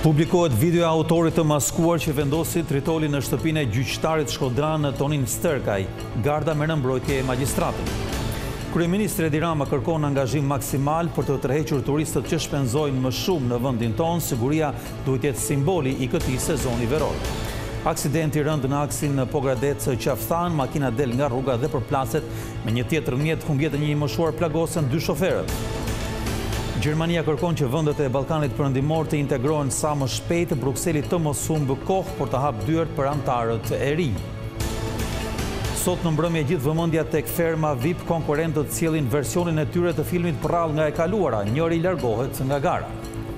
Publikohet video e autorit të maskuar që vendosi tritoli në shtëpinë e gjyqtarit shkodran Tonin Sterkaj. Garda merr mbrojtje e magjistratit. Kryeministri Edi Rama kërkon angazhim maksimal për të tërhequr turistët që shpenzojnë më shumë në vendin tonë. Siguria duhet jetë simboli i këtij sezoni veror. Aksidenti rënd në aksin në Pogradec Qafthan, makina del nga rruga dhe përplaset me një tjetër mjet, humbjet e një moshuar plagosën 2 shoferët. Gjermania kërkon që vendet e Ballkanit Perëndimor të integrohen sa më shpejt. Brukseli të mos humbë kohë por të hapë dyert për anëtarët e ri. Sot në mbrëmje gjithë vëmendja tek ferma VIP, konkurrentët sjellin versionin e tyre të filmit prrall nga e kaluara. Njëri largohet nga gara.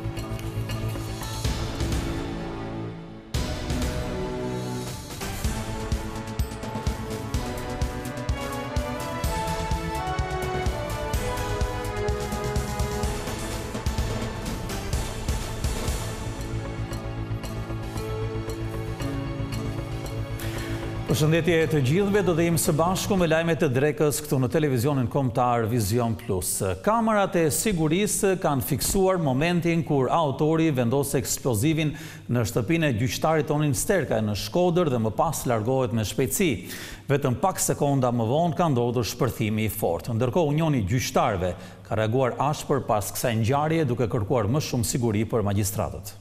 Përshëndetje të gjithëve, do të jemi së bashku me lajmet e drekës këtu në televizionin kombëtar Vision Plus. Kamerat e sigurisë kanë fiksuar momentin kur autori vendos eksplozivin në shtëpinë e gjyqtarit Tonin Sterkaj në Shkodër dhe më pas largohet me shpejtësi. Vetëm pak sekonda më vonë ka ndodhur shpërthimi i fortë. Ndërkohë Unioni i Gjyqtarëve ka reaguar ashpër pas kësaj ngjarje duke kërkuar më shumë siguri për magjistratët.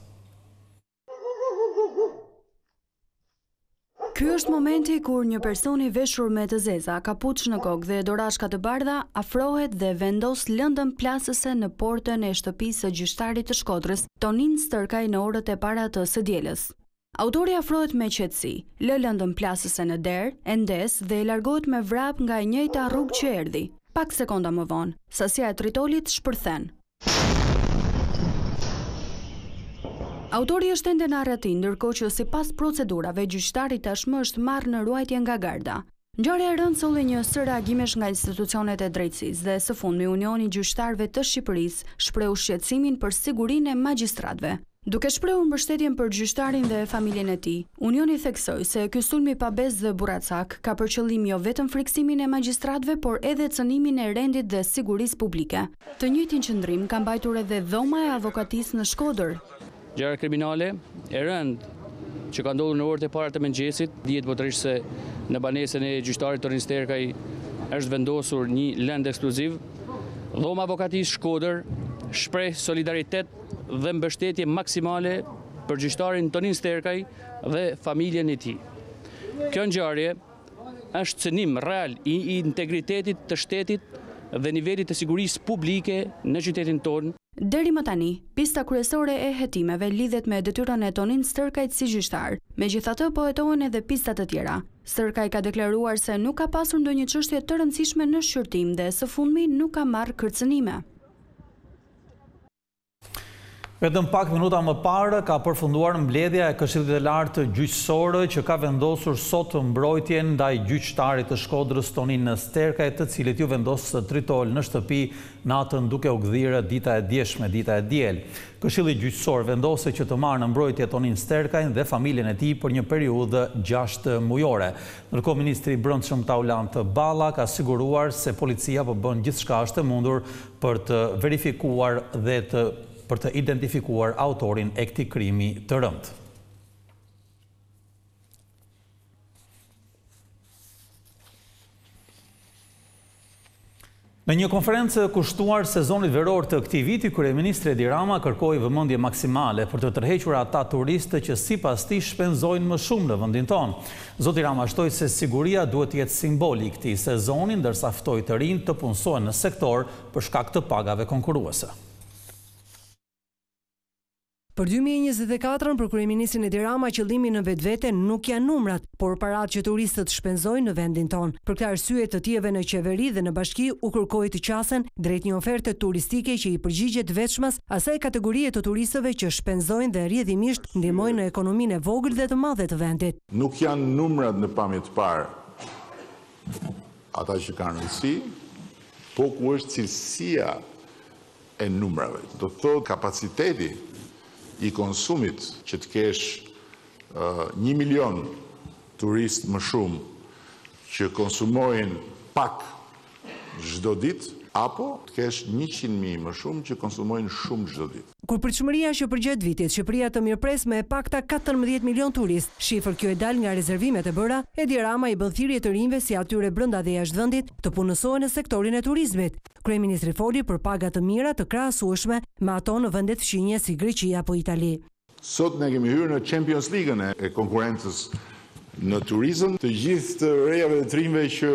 Ky është momenti kur një person i veshur me të zeza, kapuç në kokë dhe dorashka të bardha afrohet dhe vendos lëndën plasëse në portën e shtëpisë së gjyqtarit të Shkodrës, Tonin Sterkaj, në orët e para të së dielës. Autori afrohet me qetësi, lë lëndën plasëse në derë, e ndes dhe i largohet me vrap nga e njëjta rrugë që erdhi. Pak sekonda më vonë, sasia e tritolit shpërthen. Autori është ende në arretim, ndërkohë që sipas procedurave gjyqtari tashmë është marrë në ruajtje nga garda. Ngjarja e rëndë solli një sër reagimesh nga institucionet e drejtësisë dhe së fundmi Unioni i Gjyqtarëve të Shqipërisë shprehu shqetësimin për sigurinë e magjistratëve. Duke shprehur mbështetjen për gjyqtarin dhe familjen e tij, Unioni theksoi se ky sulm i pabezë dhe burracak ka për qëllim jo vetëm friksimin e magjistratëve, por edhe cënimin e rendit dhe sigurisë publike. Të njëjtin qëndrim ka mbajtur edhe dhoma e avokatisë në Shkodër. Gjëra kriminale e rëndë që ka ndodhur në orët e para të mëngjesit, dihet botërisht se në banesën e gjyqtarit Tonin Sterkaj është vendosur një lëndë eksploziv. Dhoma avokatisë Shkodër shpreh solidaritet dhe mbështetje maksimale për gjyqtarin Tonin Sterkaj dhe familjen e tij. Kjo ngjarje është cënim real i integritetit të shtetit dhe nivelit të sigurisë publike në qytetin tonë. Deri më tani, pista kryesore e hetimeve lidhet me detyrën e Tonin Sterkajt si gjyqtar. Megjithatë, po hetohen edhe pista të tjera. Sterkaj ka deklaruar se nuk ka pasur ndonjë çështje të rëndësishme në shqyrtim dhe së fundmi nuk ka marrë kërcënime. Vetëm pak minuta më parë ka përfunduar mbledhja e Këshillit të Lartë Gjyqësor që ka vendosur sot mbrojtjen ndaj gjyqtarit të Shkodrës Tonin Sterkaj, të cilit ju vendos tritol në shtëpi natën duke u gdhirë dita e djeshme, dita e diel. Këshilli Gjyqësor vendosi që të marrë në mbrojtje Tonin Sterkaj dhe familjen e tij për një periudhë 6 mujore. Ndërkohë ministri i Brendshëm Taulant Balla ka siguruar se policia po bën gjithçka është e mundur për të verifikuar dhe për të identifikuar autorin e këtij krimi të rëndë. Në një konferencë kushtuar sezonit veror të këtij viti, kryeministri Edi Rama kërkoi vëmendje maksimale për të tërhequr ata turistë që sipas tij shpenzojnë më shumë në vendin tonë. Zoti Rama shtoi se siguria duhet të jetë simboli i këtij sezoni, ndërsa ftoi të rinj të punësojnë në sektor për shkak të pagave konkurruese. Për 2024 për kryeministrin Edi Rama qëllimi në vetvete nuk janë numrat, por paratë që turistët shpenzojnë në vendin tonë. Për këtë arsye të tjerëve në qeveri dhe në bashki u kërkoi të qasen drejt një oferte turistike që i përgjigjet vetshmas asaj kategorie të turistëve që shpenzojnë dhe rrjedhimisht ndihmojnë në ekonominë e vogël dhe të madhe të vendit. Nuk janë numrat në pamje të parë ata që kanë rëndësi, po ku është cilësia e numrave. Do të thotë kapaciteti i konsumit që të kesh 1 milion turist më shumë që konsumojnë pak çdo ditë, apo të kesh 100.000 më shumë që konsumojnë shumë çdo ditë. Kur pritshmëria që përgjatë vitit, Shqipëria të mirëpres me pakta 14 milion turist, shifër kjo e dal nga rezervimet e bëra, Edi Rama i bën thirrje të rinjve si atyre brenda dhe jashtë vendit të punësohen në sektorin e turizmit. Kryeministri foli për paga të mira të krahasueshme me ato në vendet fqinje si Greqia apo Itali. Sot ne kemi hyrë në Champions League-ën e konkurrencës në turizëm, të gjithë të rejave dhe të rinjve që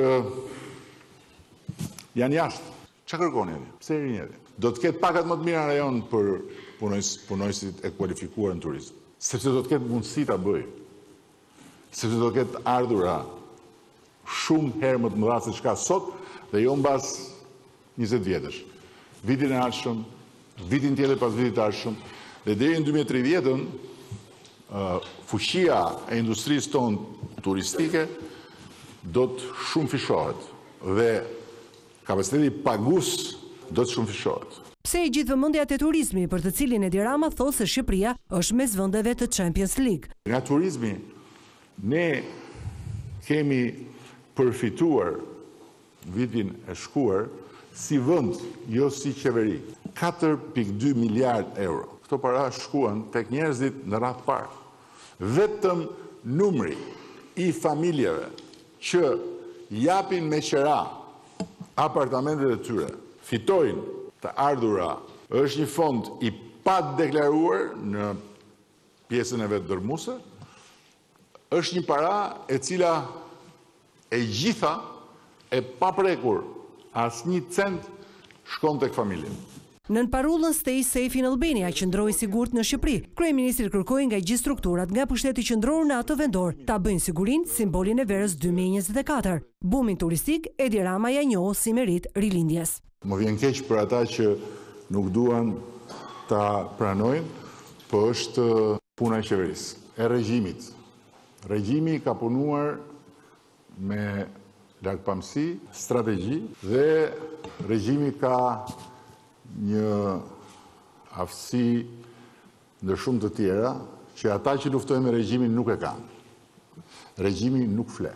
janë jashtë. Çfarë kërkoni aty? Pse rinjëri? Do të ketë pagat më të mira në rajon për punojësit e kualifikuar në turizëm. Sepse do të ketë mundësi ta bëj. Sepse do të ketë ardhura shumë herë më të mëdha se çka sot dhe jo mbas 20 vjetësh. Vitin e ardhshëm, vitin tjetër pas vitit të ardhshëm dhe deri në 2030-ën fuqia e industrisë tonë turistike do të shumë fishohet dhe kapaciteti pagus do të shumë fishohet. Pse i gjithë vëmendja te turizmi, për të cilin Edi Rama thotë se Shqipëria është mes vendeve të Champions League. Nga turizmi ne kemi përfituar vitin e shkuar si vend, jo si qeveri, 4.2 miliard euro. Këto para shkuan tek njerëzit në radhë parë. Vetëm numri i familjeve që japin me qera apartamentet e tyre, fitojnë të ardhura, është një fond i pa deklaruar në pjesën e vetë dërmuese, është një para e cila e gjitha e paprekur asnjë cent shkon tek familjen. Nën parullën Stay Safe in Albania, qëndroi sigurt në Shqipëri. Kryeministri kërkoi nga gjithë strukturat nga pushteti qendror në atë vendor ta bëjnë sigurinë simbolin e verës 2024. Bumin turistik Edi Rama ja njoh si merit rilindjes. Më vjen keq për ata që nuk duan ta pranojnë, po është puna e qeverisë, e regjimit. Regjimi ka punuar me largpamësi, strategji dhe regjimi ka një aftësi ndër shumë të tjera që ata që luftojnë me regjimin nuk e kanë. Regjimi nuk fle.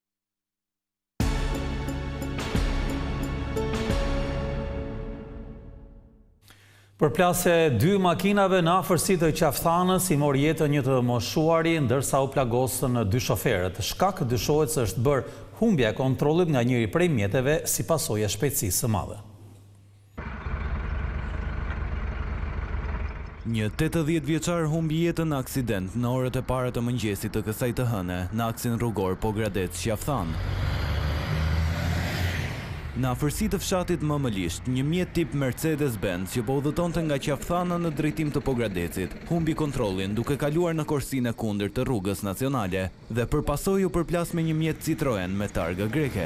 Përplasje 2 makinave në afërsi të Qafthanës i mori jetën një të moshuari ndërsa u plagosën 2 shoferët. Shkak dyshohet se është bërë humbja e kontrollit nga njëri prej mjeteve si pasojë e shpejtësisë së madhe. Një 80 vjeçar humbi jetën në aksident në orët e para të mëngjesit të kësaj të hëne në aksin rrugor Pogradec-Qafthan. Në afërsi të fshatit Mëmëlisht, një mjet tip Mercedes-Benz që po udhëtonte nga Qafthana në drejtim të Pogradecit, humbi kontrollin duke kaluar në korsinë e kundërt të rrugës nacionale dhe përpasoi u përplas me një mjet Citroen me targë greke.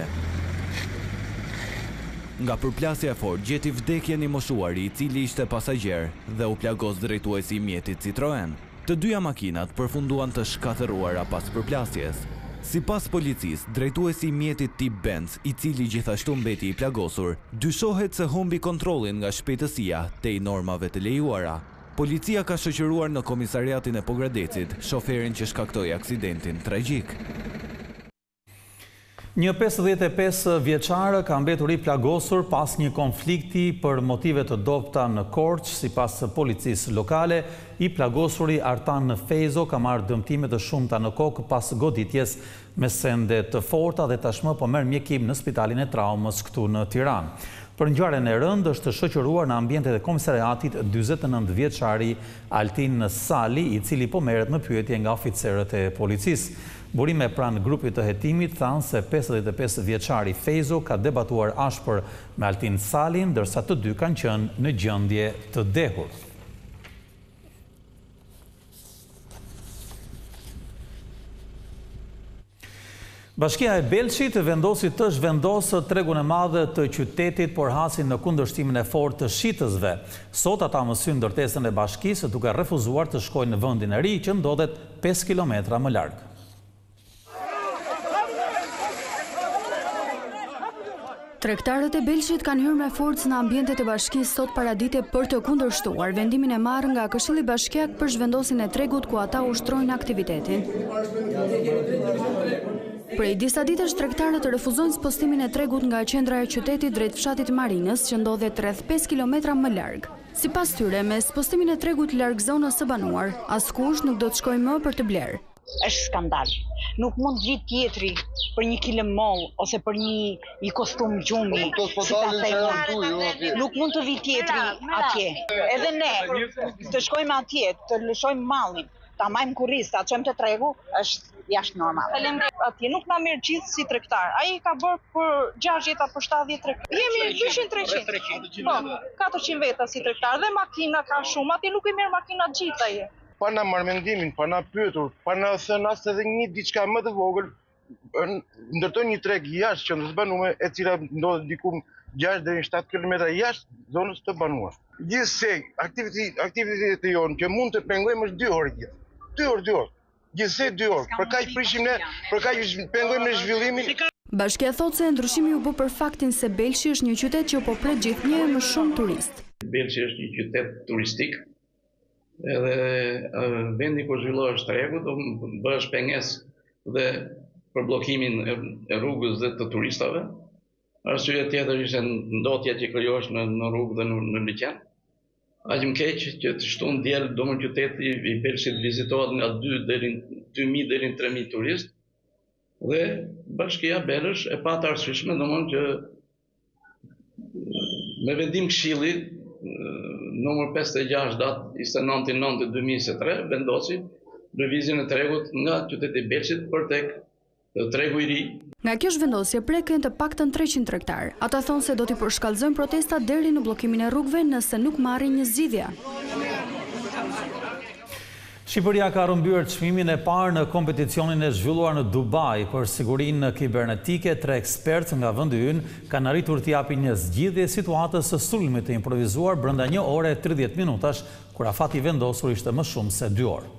Nga përplasja e fortë gjeti vdekjen i moshuari i cili ishte pasagjer dhe u plagos drejtuesi i mjetit Citroen. Të dyja makinat përfunduan të shkatëruara pas përplasjes. Sipas policisë, drejtuesi i mjetit tip Benz, i cili gjithashtu mbeti i plagosur, dyshohet se humbi kontrollin nga shpejtësia tej normave të lejuara. Policia ka shoqëruar në komisariatin e Pogradecit shoferin që shkaktoi aksidentin tragjik. Një 55 vjeçare ka mbetur i plagosur pas një konflikti për motive të dobta në Korçë. Sipas policisë lokale, i plagosuri Artan Fejzo ka marrë dëmtime të shumta në kokë pas goditjes me sende të forta dhe tashmë po merr mjekim në spitalin e traumës këtu në Tiranë. Për ngjarjen e rëndë është shoqëruar në ambientet e komisariatit 49 vjeçari Altin Sali, i cili po merret në pyetje nga oficerët e policisë. Burime pranë grupit të hetimit thanë se 55 vjeçari Fejzo ka debatuar ashpër me Altin Salin, ndërsa të dy kanë qenë në gjendje të dehur. Bashkia e Belçit vendosi të zhvendosë tregun e madhe të qytetit, por hasin në kundërshtimin e fortë të shitësve. Sot ata mësyn ndërtesën e bashkisë duke refuzuar të shkojnë në vendin e ri që ndodhet 5 kilometra më larg. Tregtarët e Belçit kanë hyrë me forcë në ambientet e bashkisë sot paradite për të kundërshtuar vendimin e marrë nga Këshilli Bashkiak për zhvendosjen e tregut ku ata ushtrojnë aktivitetin. Prej disa ditësh tregtarët refuzojnë spostimin e tregut nga qendra e qytetit drejt fshatit Marinës, që ndodhet rreth 5 kilometra më larg. Sipas tyre, me spostimin e tregut larg zonës së banuar, askush nuk do të shkojë më për të blerë. Është skandal. Nuk mund të vitë tjetri për një kilëm moll ose për një kostum gjumi. Nuk mund të vitë tjetri atje. Edhe ne të shkojmë atje, të lëshojmë mallin, ta majmë kurriz, ta çojmë te tregu, është jashtë normal. Atje nuk na merr gjithë si tregtar. Ai ka bërë për 60 apo 70 tregtar. Jemi 200-300. Po, 400 veta si tregtar dhe makina ka shumë. Atje nuk i merr makinat gjithë ai. Pa na marrë mendimin, pa na pyetur, pa na thënë as edhe një diçka më të vogël, ndërtoi një treg jashtë qendrës banuar, e cila ndodhet diku 6 deri në 7 kilometra jashtë zonës të banuar. Gjithsej, aktivitetet jonë që mund të pengojmë është 2 orë gjithë. 2 orë. Gjithsej 2 orë. Për kaq prishim ne, për kaq pengojmë në zhvillimin. Bashkia thotë se ndryshimi u bë për faktin se Belshi është një qytet që po pret gjithnjë më shumë turist. Belshi është një qytet turistik. Edhe vendi ku zhvillohesh tregu do bësh pengesë dhe për bllokimin e rrugës dhe të turistave. Arsyeja tjetër ishte ndotja që krijohesh në rrugë dhe në liçen. Aq më keq që të shtunë diel domun qyteti i Belshit vizitohet nga 2000 deri në 3000 turistë dhe bashkia Belësh e pa të arsyeshme domun që me vendim këshilli numër 56 datë 29/9/2023 vendosi lëvizjen e tregut nga qyteti i Belshit për tek tregu i ri. Nga kjo zhvendosje preken të paktën 300 tregtar. Ata thonë se do t'i përshkallëzojnë protestat deri në bllokimin e rrugëve nëse nuk marrin një zgjidhje. Shqipëria ka rrëmbyer çmimin e parë në kompeticionin e zhvilluar në Dubai për sigurinë kibernetike. 3 ekspertë nga vendi ynë kanë arritur të japin një zgjidhje situatës së sulmit të improvisuar brenda 1 ore e 30 minutash, kur afati vendosur ishte më shumë se 2 orë.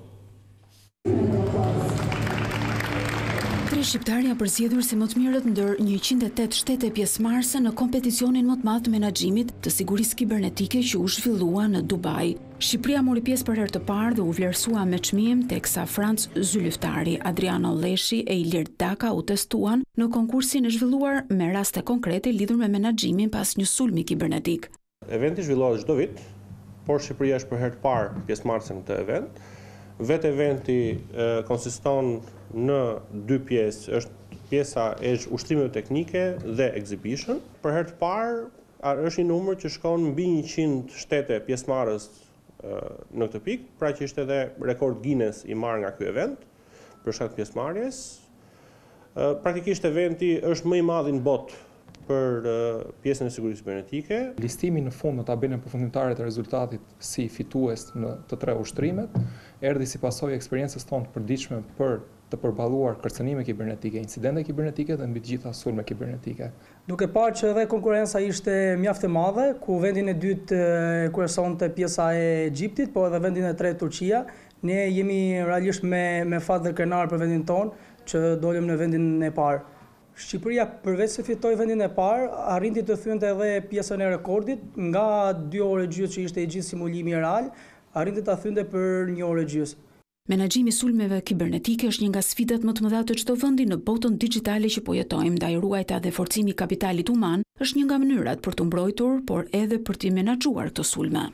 Shqiptar janë përzgjedhur si më të mirët ndër 108 shtete pjesëmarrëse në kompeticionin më të madh të menaxhimit të sigurisë kibernetike që u zhvillua në Dubai. Shqipëria mori pjesë për herë të parë dhe u vlerësua me çmim, teksa Franc Zylyftari, Adriano Leshi e Ilir Daka u testuan në konkursin e zhvilluar me raste konkrete lidhur me menaxhimin pas një sulmi kibernetik. Eventi zhvillohet çdo vit, por Shqipëria është për herë të parë pjesëmarrëse në këtë event. Vetë eventi konsiston në 2 pjesë, është pjesa e ushtrimeve teknike dhe exhibition. Për herë të parë është një numër që shkon mbi 100 shtete pjesëmarrës në këtë pikë, pra që ishte edhe rekord Guinness i marrë nga ky event për shkak të pjesëmarrjes. Praktikisht eventi është më i madh në botë për pjesën e sigurisë kibernetike. Listimi në fund në tabelën përfundimtare të rezultatit si fitues në të 3 ushtrimet erdhi si pasojë eksperiencës tonë të përditshme për të përballuar kërcënime kibernetike, incidente kibernetike dhe mbi të gjitha sulme kibernetike. Duke parë që edhe konkurenca ishte mjaft e madhe, ku vendin e dytë kryesonte pjesa e Egjiptit, po edhe vendin e tretë Turqia, ne jemi realisht me fat dhe krenar për vendin tonë që dolëm në vendin e parë. Shqipëria përveç se fitoi vendin e parë, arrinti të thynte edhe pjesën e rekordit, nga 2 orë gjysmë që ishte i gjithë simulimi real, arrinti ta thynte për 1 orë gjysmë. Menaxhimi i sulmeve kibernetike është një nga sfidat më të mëdha të çdo vendi në botën digjitale që po jetojmë, ndaj ruajtja dhe forcimi i kapitalit human është një nga mënyrat për të mbrojtur, por edhe për të menaxhuar këto sulme.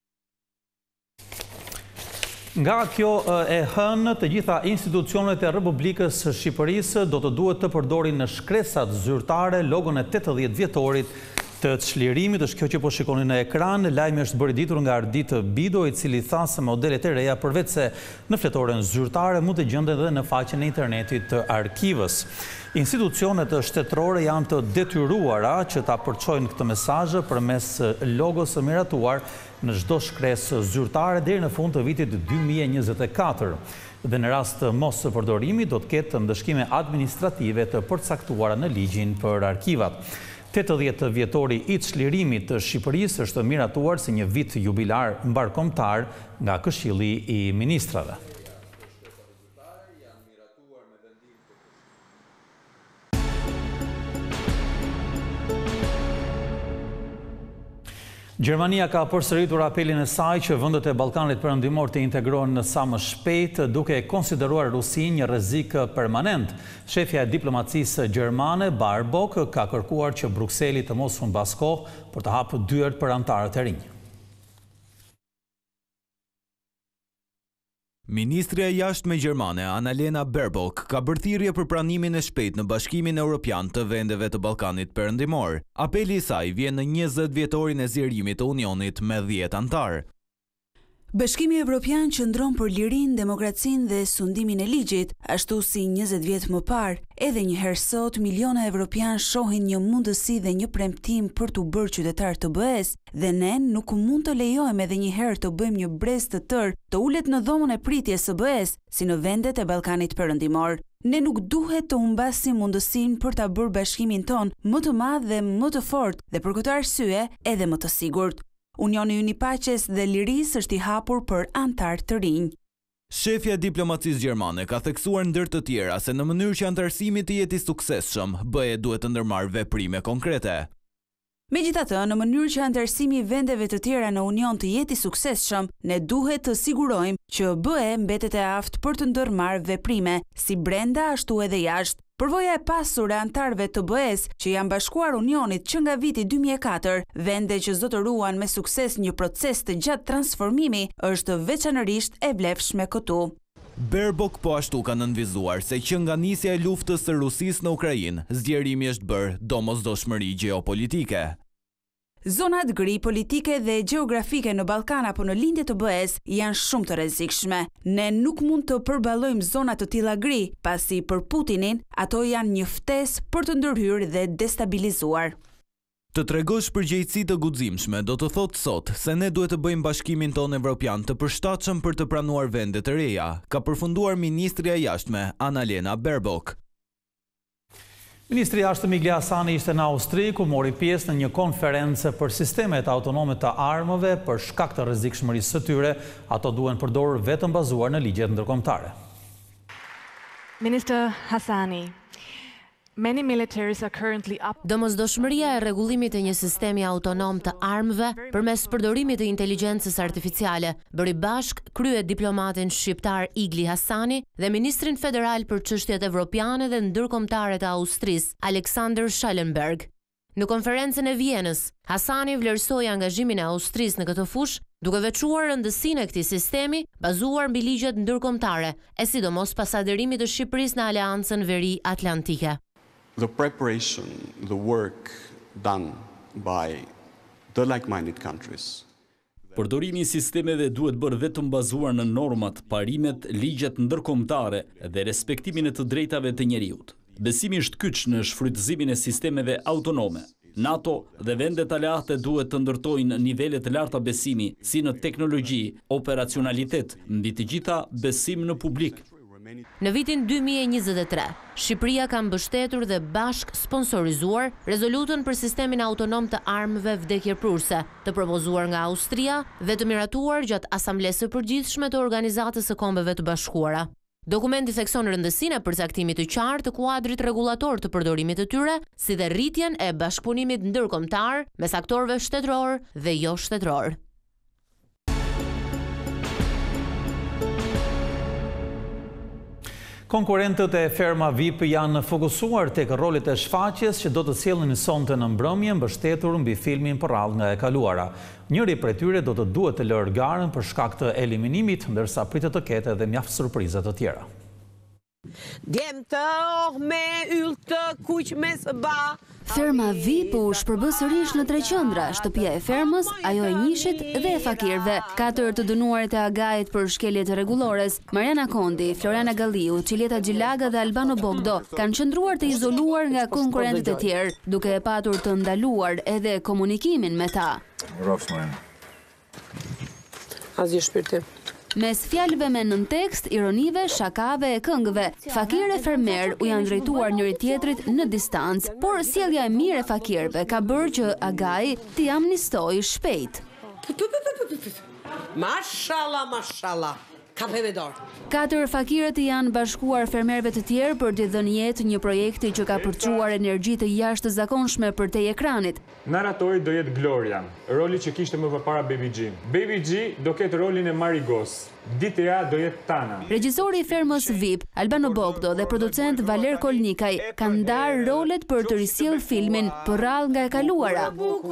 Nga kjo e hënë, të gjitha institucionet e Republikës së Shqipërisë do të duhet të përdorin në shkresat zyrtare logon e 80 vjetorit të çlirimit. Është kjo që po shikoni në ekran. Lajmi është bërë ditur nga Ardit Bido, i cili tha se modelet e reja përveç se në fletoren zyrtare mund të gjenden edhe në faqen e internetit të arkivës. Institucionet shtetërore janë të detyruara që ta përçojnë këtë mesazh përmes logos së miratuar në çdo shkresë zyrtare deri në fund të vitit 2024. Dhe në rast të mos së përdorimit do të ketë ndëshkime administrative të përcaktuara në ligjin për arkivat. 80 vjetori i çlirimit të Shqipërisë është miratuar si një vit jubilar mbarkombëtar nga Këshilli i Ministrave. Gjermania ka përsëritur apelin e saj që vendet e Ballkanit Perëndimor të integrohen sa më shpejt, duke konsideruar Rusinë një rrezik permanent. Shefja e diplomacisë gjermane, Baerbock, ka kërkuar që Brukseli të mos humbas kohë për të hapur dyert për anëtarët e rinj. Ministrja e jashtme gjermane, Annalena Baerbock, ka bërë thirrje për pranimin e shpejt në Bashkimin Evropian të vendeve të Ballkanit Perëndimor. Apeli i saj vjen në 20 vjetorin e zgjerimit të Unionit me 10 anëtar. Bashkimi Evropian qëndron për lirinë, demokracinë dhe sundimin e ligjit, ashtu si 20 vjet më parë, edhe një herë sot miliona evropian shohin një mundësi dhe një premtim për t'u bërë qytetar të BE-s, dhe ne nuk mund të lejojmë edhe një herë të bëjmë një brez të tërë të ulet në dhomën e pritjes së BE-s, si në vendet e Ballkanit Perëndimor. Ne nuk duhet të humbasim mundësinë për ta bërë bashkimin ton më të madh dhe më të fortë, dhe për këtë arsye edhe më të sigurt. Unioni i Paqes dhe Lirisë është i hapur për anëtar të rinj. Shefja e diplomacisë gjermane ka theksuar ndër të tjera se në mënyrë që anëtarësimi të jetë i suksesshëm, BE duhet të ndërmarrë veprime konkrete. Megjithatë, në mënyrë që anëtarësimi i vendeve të tjera në Union të jetë i suksesshëm, ne duhet të sigurojmë që BE mbetet e aftë për të ndërmarrë veprime, si brenda ashtu edhe jashtë. Përvoja e pasur e anëtarëve të BE-s që janë bashkuar Unionit që nga viti 2004, vende që zotëruan me sukses një proces të gjatë transformimi, është veçanërisht e vlefshme këtu. Baerbock po ashtu ka nënvizuar se që nga nisja e luftës së Rusisë në Ukrainë, zgjerimi është bërë domosdoshmëri gjeopolitike. Zonat gri politike dhe gjeografike në Ballkan apo në lindje të BE-s janë shumë të rrezikshme. Ne nuk mund të përballojmë zona të tilla gri, pasi për Putinin ato janë një ftesë për të ndërhyrë dhe destabilizuar. Të tregosh përgjegjësi të guximshme do të thotë sot se ne duhet të bëjmë bashkimin tonë evropian të përshtatshëm për të pranuar vende të reja, ka përfunduar ministrja e jashtme Annalena Baerbock. Ministri i jashtëm Igli Hasani ishte në Austri ku mori pjesë në një konferencë për sistemet autonome të armëve për shkak të rrezikshmërisë së tyre, ato duhen përdorur vetëm bazuar në ligjet ndërkombëtare. Minister Hasani, many militaries are currently up. Domosdoshmëria e rregullimit të një sistemi autonom të armëve përmes përdorimit të inteligjencës artificiale bëri bashk krye diplomatin shqiptar Igli Hasani dhe ministrin federal për çështjet evropiane dhe ndërkombëtare të Austrisë, Alexander Schallenberg. Në konferencën e Vienës, Hasani vlerësoi angazhimin e Austrisë në këtë fushë, duke veçuar rëndësinë e këtij sistemi bazuar mbi ligjet ndërkombëtare, e sidomos pas aderimit të Shqipërisë në Aleancën Veri Atlantike. The preparation, the work done by the like-minded countries. Përdorimi i sistemeve duhet bërë vetëm bazuar në normat, parimet, ligjet ndërkombëtare dhe respektimin e të drejtave të njeriut. Besimi është kyç në shfrytëzimin e sistemeve autonome. NATO dhe vendet aleate duhet të ndërtojnë nivele të larta besimi, si në teknologji, operacionalitet, mbi të gjitha besim në publik. Në vitin 2023, Shqipëria ka mbështetur dhe bashk sponsorizuar rezolutën për sistemin autonom të armëve vdekjeprurse, të propozuar nga Austria dhe të miratuar gjatë Asamblesë së Përgjithshme të Organizatës së Kombeve të Bashkuara. Dokumenti thekson rëndësinë e përcaktimit të qartë të kuadrit rregullator të përdorimit të tyre, si dhe rritjen e bashkëpunimit ndërkombëtar mes aktorëve shtetëror dhe jo shtetëror. Konkurrentët e ferma VIP janë fokusuar tek rolet e shfaqjes që do të sjellnin sonte në mbrëmje, mbështetur mbi filmin për radhë nga e kaluara. Njëri prej tyre do të duhet të lërë garën për shkak të eliminimit, ndërsa pritet të ketë edhe mjaft surpriza të tjera. Ferma VIP u shpërbë sërish në tre qendra, shtëpia e fermës, ajo e njishit dhe e fakirëve. 4 të dënuarit e Agajit për shkelje të rregullores, Mariana Kondi, Floriana Galliu, Çileta Gjilaga dhe Albano Bogdo, kanë qëndruar të izoluar nga konkurrentët e tjerë, duke e patur të ndaluar edhe komunikimin me ta. Asgjë shpirti. Mes fjalëve me nën tekst, ironive, shakave e këngëve, Fakir e Fermer u janë drejtuar njëri tjetrit në distancë, por sjellja e mirë e fakirëve ka bërë që Agai t'i amnistoi shpejt. Mashallah, mashallah. 4 fakirët janë bashkuar fermerëve të tjerë për t'i dhënë jetë një projekti që ka përçuar energji të jashtëzakonshme përtej ekranit. Narratori do jetë Gloria, roli që kishte më përpara Baby G. Baby G do ketë rolin e Marigos. Ditea do jetë Tana. Regjisori i Fermës VIP, Albano Bogdo dhe producent Valer Kolnikaj kanë ndarë rolet për të risjellë filmin Përrall nga e kaluara.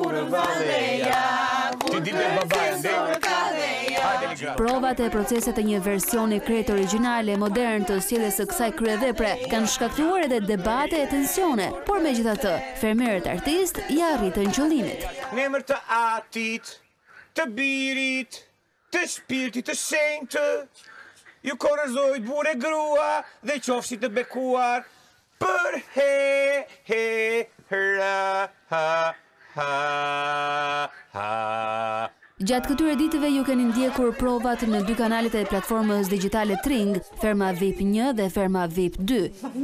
Provat e proceset e një versioni krejt origjinale modern të sjelljes së kësaj kryevepre kanë shkaktuar edhe debate e tensione, por megjithatë, fermerët artist ja arritën qëllimit. Në emër të Atit, të Birit, të Shpirtit të Shenjtë, ju korrëzojt burë e grua dhe qofshit të bekuar për ra ha ha ha. Gjatë këtyre ditëve ju keni ndjekur provat në 2 kanalet e platformës digjitale Tring, Ferma VIP 1 dhe Ferma VIP 2.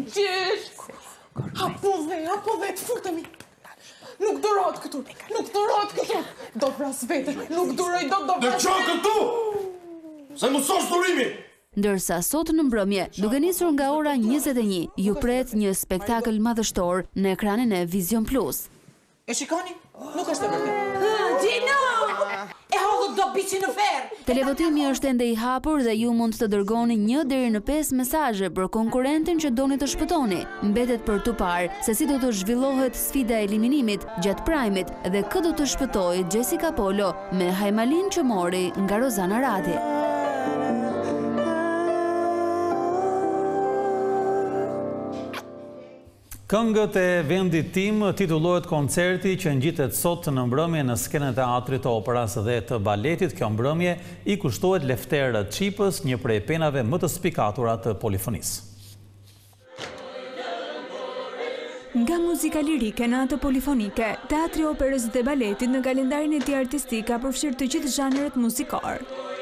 Apo dhe, të futemi. Nuk durot këtu, do pras vete, nuk duroj do Dhe qo këtu, se mësosh durimi. Ndërsa sot në mbrëmje, duke nisur nga ora 21, ju pret një spektakël madhështor në ekranin e Vision Plus. E shikoni? Nuk është e vërtetë. Gino! E hodhët do bici në ferë! Televotimi është ende i hapur dhe ju mund të dërgoni 1 deri në 5 mesazhe për konkurrentin që doni të shpëtoni. Mbetet për tu parë se si do të zhvillohet sfida e eliminimit gjatë Prime-it dhe kë do të shpëtojë Jessica Polo me Hajmalin që mori nga Rozana Radi. Këngët e vendit tim titullohet koncerti që ngjitet sot në mbrëmje në skenën e teatrit të operas dhe të baletit. Kjo mbrëmje i kushtohet Lefterë Çipës, një prej penave më të spikatura të polifonisë. Nga muzika lirike në atë polifonike, teatri operës dhe baletit në kalendarin e tij artistik ka përfshirë të gjithë zhanret muzikor.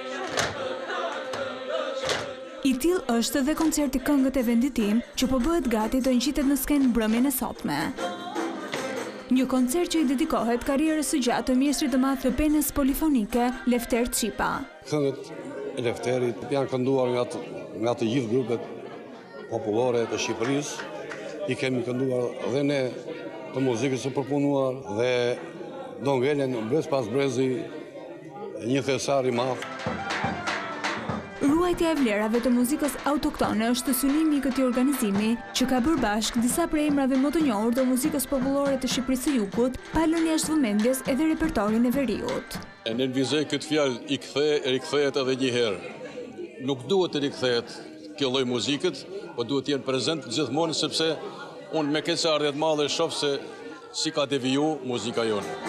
I till është dhe koncerti Këngët e vendit tim, që po bëhet gati të ngjitet në skenë mbrëmjen e sotme. Një koncert që i dedikohet karrierës së gjatë të mjeshtrit të madh të penës polifonike, Lefterë Çipa. Këngët e Lefterit janë kënduar nga të gjithë grupet popullore të Shqipërisë. I kemi kënduar dhe ne të muzikës së përpunuar dhe do ngelen brez pas brezi një thesar i madh. Ruajtja e vlerave të muzikës autoktone është synimi i këtij organizimi, që ka bërë bashkë disa prej emrave më të njohur të muzikës popullore të Shqipërisë së Jugut, pa lënë jashtë vëmendjes edhe repertorin e veriut. E nënvizoj këtë fjalë i rikthehet edhe një herë. Nuk duhet të rikthehet kjo lloj muzikët, por duhet të jenë prezent gjithmonë, sepse unë me këtë ardhje të madhe shoh se si ka deviju muzika jonë.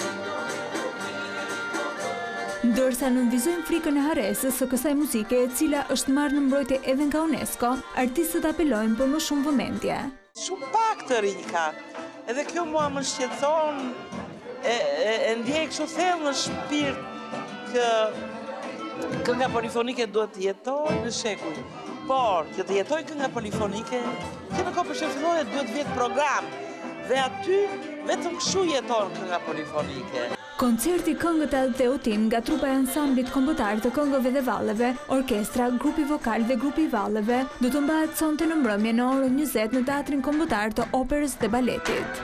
Ndërsa nënvizojnë frikën e harresës së kësaj muzike, e cila është marrë në mbrojtje edhe nga UNESCO, artistët apelojnë për më shumë vëmendje. Shumë pak të rinj ka, edhe kjo mua më shqetëson, e ndjej kështu thellë në shpirt që kënga polifonike duhet të jetojë në shekuj. Por, që të jetojë kënga polifonike, që në kohë për që fillohet duhet vjetë program, dhe aty vetëm kështu jeton kënga polifonike. Koncerti Këngët e Altheutim nga trupa e ansamblit kombëtar të këngëve dhe valleve, orkestra, grupi vokal dhe grupi valleve, do të mbahet sonte në mbrëmje në orën 20 në teatrin kombëtar të operës dhe baletit.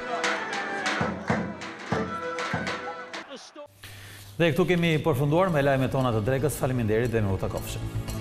Dhe këtu kemi përfunduar me lajmet tona të drekës. Faleminderit dhe miru takofshim.